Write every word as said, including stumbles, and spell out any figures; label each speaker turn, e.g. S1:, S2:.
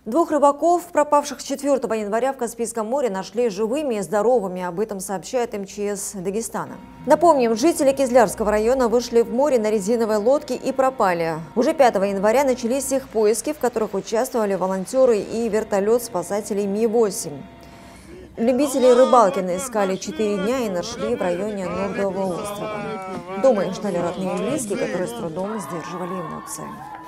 S1: Двух рыбаков, пропавших четвёртого января в Каспийском море, нашли живыми и здоровыми. Об этом сообщает эм че эс Дагестана. Напомним, жители Кизлярского района вышли в море на резиновой лодке и пропали. Уже пятого января начались их поиски, в которых участвовали волонтеры и вертолет спасателей Ми восемь. Любители рыбалки искали четыре дня и нашли в районе Нордового острова. Дома их ждали родные и близкие, которые с трудом сдерживали эмоции.